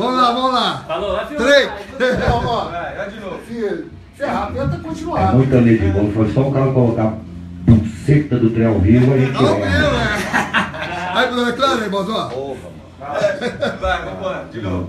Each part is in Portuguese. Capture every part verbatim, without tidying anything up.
Vamos lá, vamos lá. Falou, vai filmar. Três. Não, ó. Vai, vai de novo. Filho, ferramenta É continuada. muita lei de bom, foi só o cara colocar buceta do trem ao vivo aí. Tá ao vivo, é. Aí, é claro, aí, Bozo. Opa, mano. Vai, vamos embora, de novo.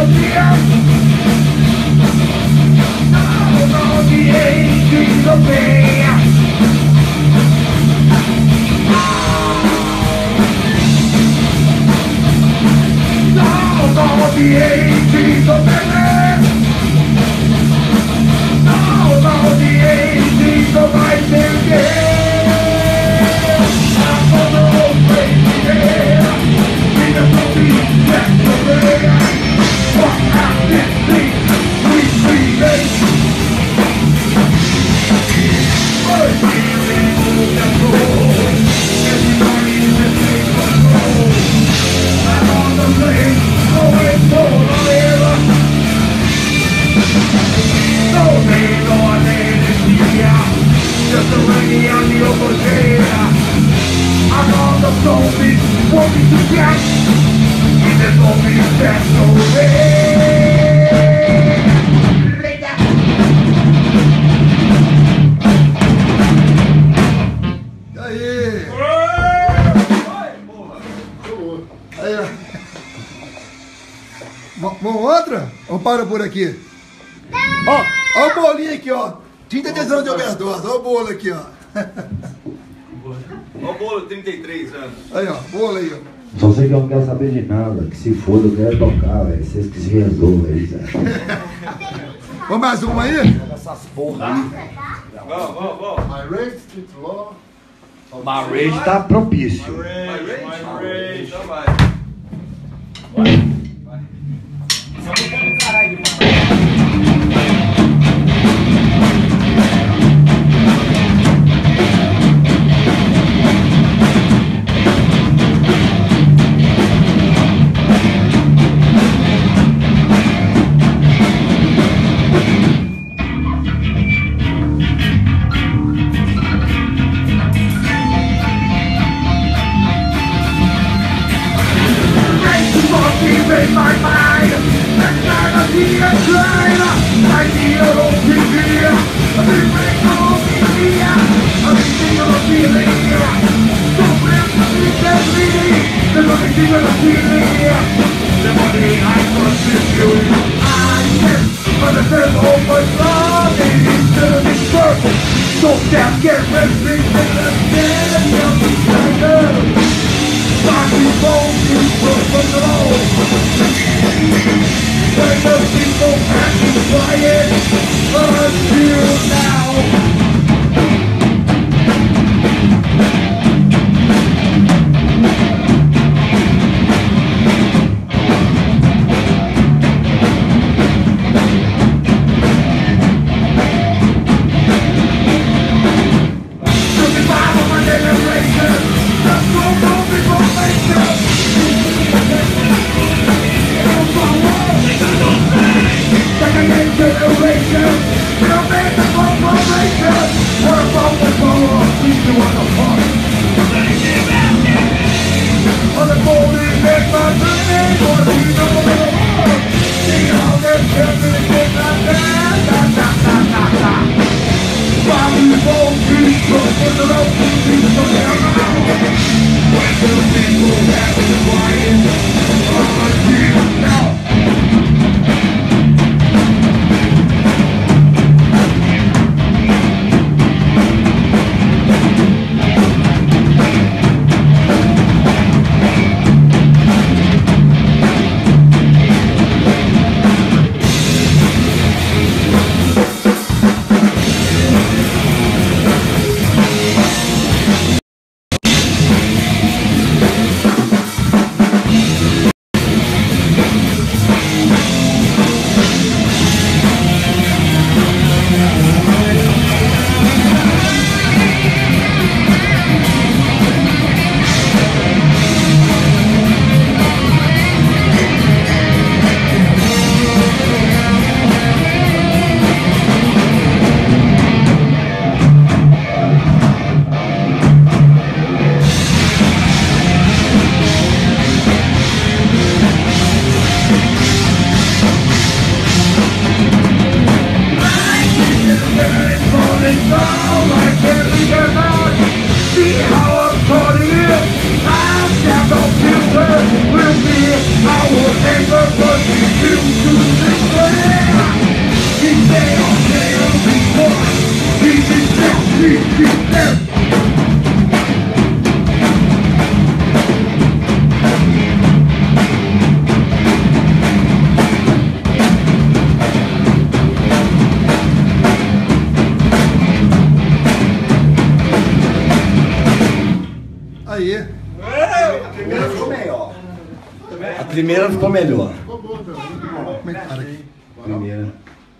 Vamos outra? Ou para por aqui? Ó, ó o bolinho aqui, ó. trinta dezenas de overdose. Ó o bolo aqui, ó. Ó o bolo, trinta e três anos. Aí, ó. Bolo aí, ó. Só sei que eu não quero saber de nada. Que se foda, eu quero tocar, velho. Vocês que se resolvam aí, velho. Vamos mais uma aí? Essas porra aí. Vamos, vamos, vamos. My Rage Street Law. Marrage tá propício. My rage? My rage. Então vai. Make A primeira ficou melhor. A primeira ficou melhor. Como é que para aqui? Primeira.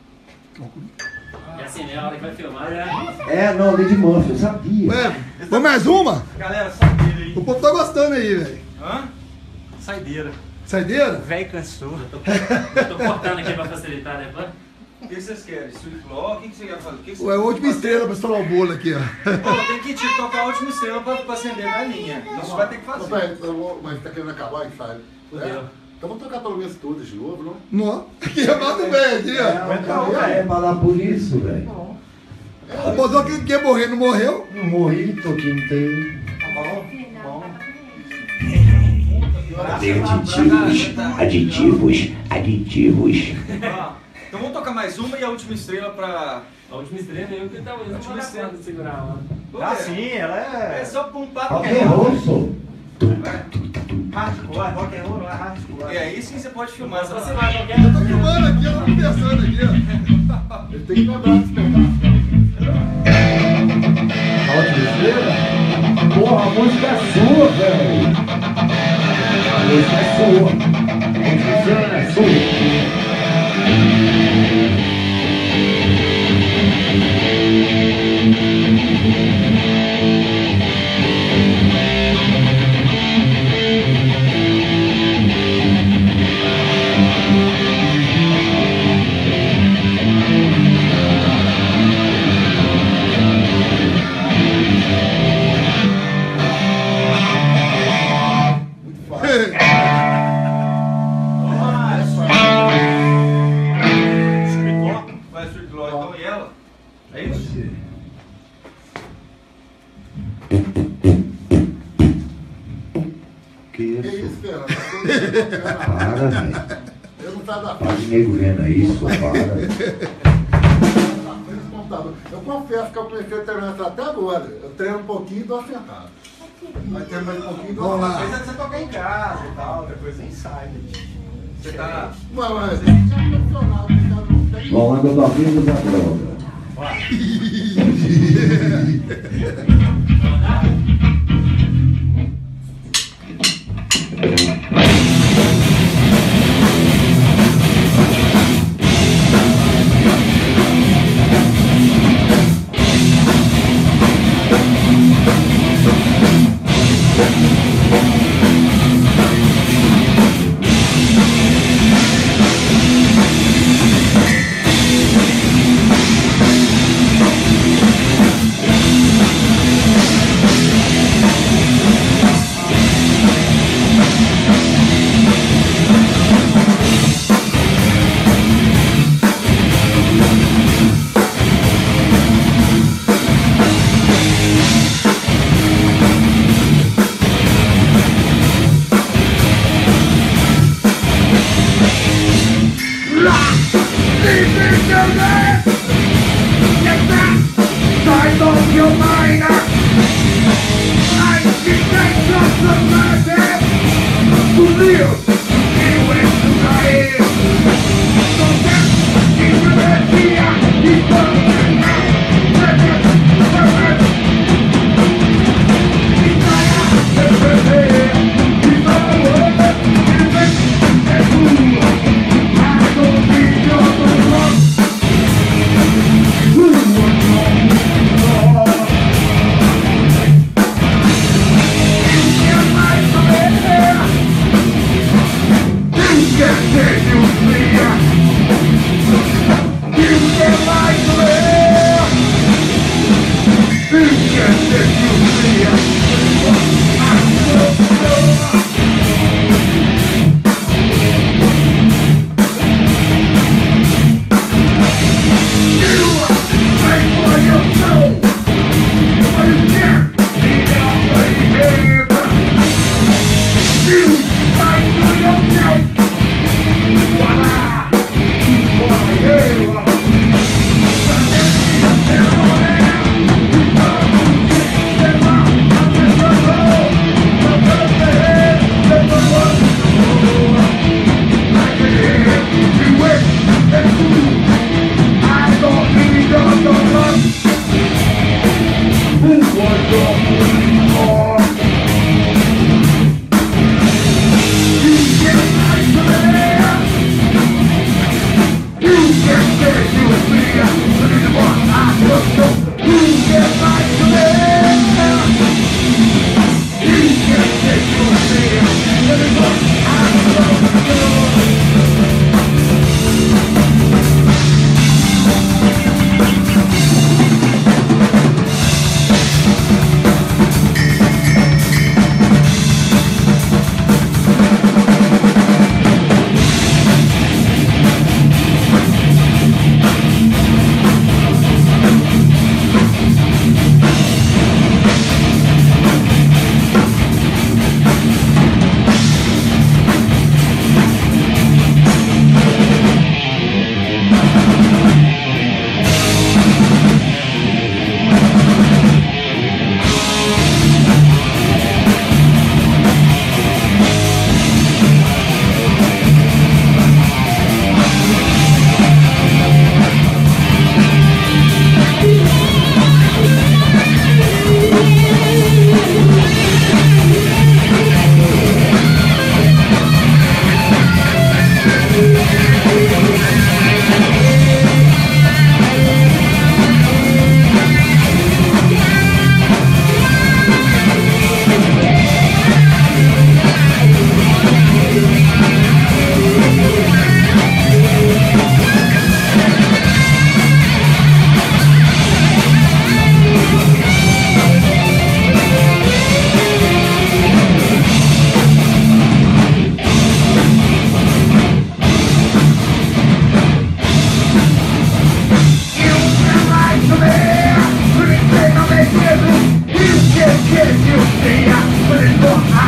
É assim, né? A hora que vai filmar já. É, não, Lady Murphy, eu sabia. Ué, vamos mais uma? Galera, saideira aí. O povo tá gostando aí, velho. Hã? Saideira. Saideira? Velho cansou. Eu tô cortando aqui pra facilitar, né? O que vocês querem? Sweet Law? O que você quer fazer? O que que Ué, a você última quer fazer? estrela pra estourar o bolo aqui, ó. Pô, tem que te tocar a última estrela pra, pra acender a galinha. Isso vai ter que Mas, fazer. peraí, eu vou- mas tá querendo acabar o ensaio? Fudeu. É? Então vamos tocar pelo menos todas de novo, não? Não. Aqui é mato bem aqui, ó. Não, cara, é falar por isso, velho. O pozão que quer morrer não morreu. Não morri, toquei inteiro. Aditivos, aditivos, aditivos. Ah, então vamos tocar mais uma e a última estrela pra... A última estrela eu que talvez não vai dar conta de segurar, mano. Ah, sim, ela é... É só pra um pato Rock que and é roll, sou. Hardcore, rock and roll não é hardcore. E aí sim você pode filmar Mas essa você vai qualquer. Eu tô filmando aqui, eu tô conversando aqui, ó. Ele tem que lembrar desse pedaço. A última estrela? Porra, a música é sua, velho. A música é sua. A música é sua. Vai, Sweet Law, então e ela? É isso? Que Que isso? isso, Fernando? Para, velho. Eu não saio da Faz frente nego vendo isso, para. do computador. Eu confesso que eu comecei a treinar isso até agora. Eu treino um pouquinho e dou acertado. Vai ter mais um pouquinho e dou Vamos lá. acertado. Depois é você tocar em casa e tal, depois você ensaia. Você tá... Mas, mas, já é profissional, já não tem. Bom, anda do amigo da droga.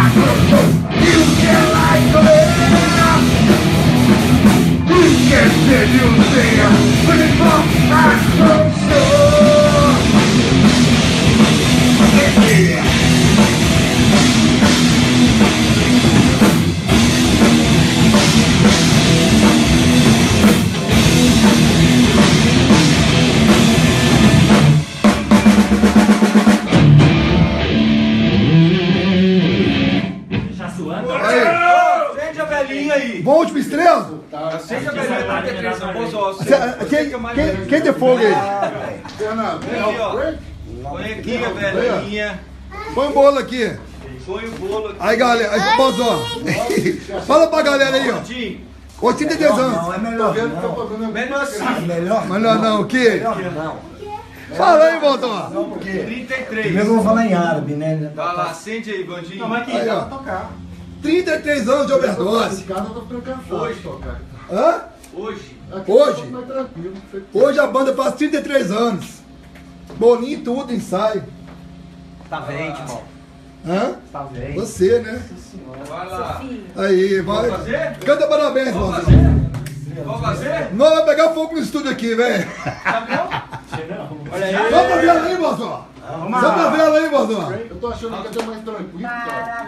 Acende a velhinha aí. Bom, última estrela? Acende a velhinha pra ter três sabores. Quem, quem, quem tem fogo aí? Fernando, Aí, ó. Põe aqui a velhinha. Põe um bolo aqui. Põe o bolo aqui. Aí, galera, aí, Bozó. Fala pra galera aí, ó. Tadinho. oitenta e três anos. Não, é Tô melhor vendo que tá não. fazendo Melhor assim. Melhor Mas não, não, o quê? Melhor não. Fala aí, Bozó. Não, porque... trinta e três. Primeiro eu vou falar em árabe, né? Vai lá, acende aí, Bandinho. Não, mas aqui, Aí, dá ó. pra tocar. trinta e três anos de overdose. Esse cara tá ficando cansado Hoje. de tocar. Hã? Hoje. Aqui Hoje? tá mais tranquilo. Hoje a banda faz trinta e três anos. Bolinho e tudo, ensaio. Tá velho, irmão. Hã? Tá velho. Você, né? Vai lá. Aí, vai. Vamos fazer? Canta parabéns, Vamos Bozó. fazer? Vamos fazer? Nós vamos pegar fogo no estúdio aqui, velho. Tá bom? Olha aí. Só pra ver ela aí, Bozó. Vamos Só pra lá. ver ela aí, Bozó. Eu tô achando que é até mais tranquilo, cara.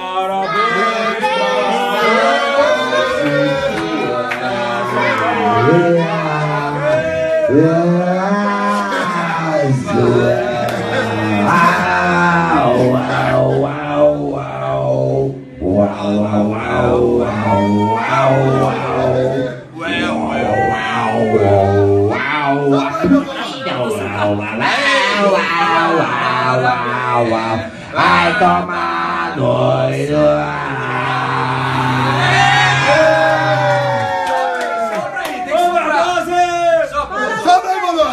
Vai tomar doido. Sopra aí, tem que soprar. Sopra. Sopra aí, Bozó.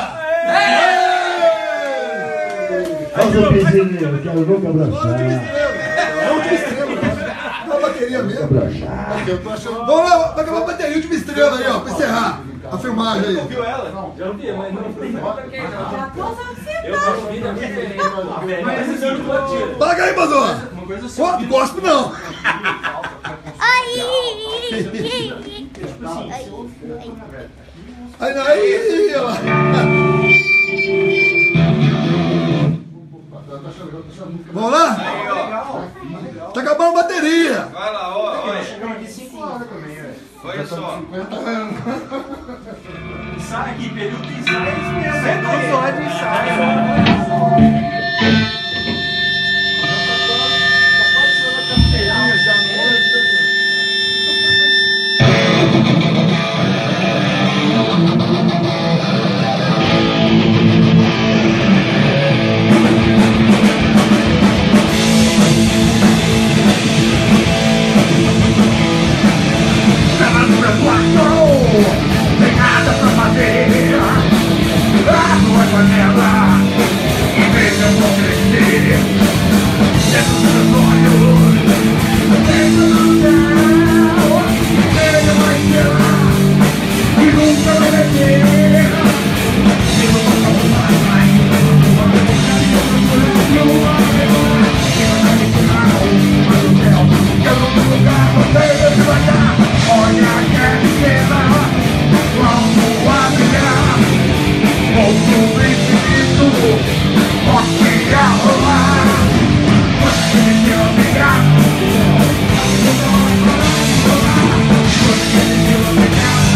Faz um pezinho, quero nunca brochar. É última estrela. Dá uma bateria mesmo. Brochar. Eu tô achando. Vamos lá, vai acabar a bateria, última estrela aí, ó, pra encerrar a filmagem aí. Viu ela? Já vi, mas não foi. Já tô observando. Eu gosto de vida muito diferente. Mas esse ano eu tiro. Paga aí, Bozó. Uma coisa assim. Go- Gosto não. Aí. Aí, aí, ó. Vamos lá? Aí, ó. Tá acabando a bateria. Vai lá, ó. Olha. Chegamos aqui cinco horas também, velho. Olha só. Ensaio aqui, período de ensaio. cem horas de ensaio. Tem nada pra fazer. A tua janela, e veja eu vou crescer. Dentro dos meus olhos, dentro do céu, veja uma estrela que nunca vai descer. Se não tocar uma mais, uma boca de outro coração, que não vai me tirar uma do céu. Que eu não vou lugar, você vai dar. Olha que estrela, vamos abrigar. Outro infinito, pode rolar. Você me obrigar. Você me obrigar.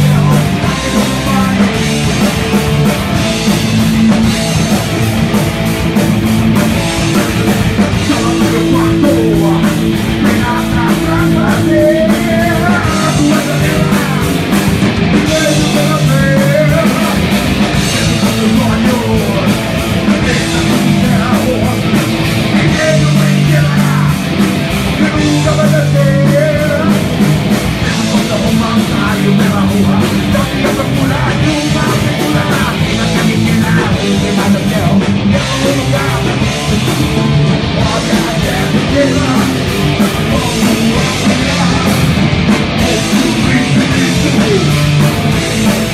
Só no meu quarto, tem nada pra fazer. A tua janela, vejo pela feira. Dentro dos meus olhos, dentro do céu. Ninguém vai tirar, que nunca vai descer. Mesmo quando arrumar um raio pela rua, só fica procurar de uma figura. Não quer me tirar, ninguém vai no céu. Em algum lugar, pode até me tirar. Vamos apanhar, outro infinito.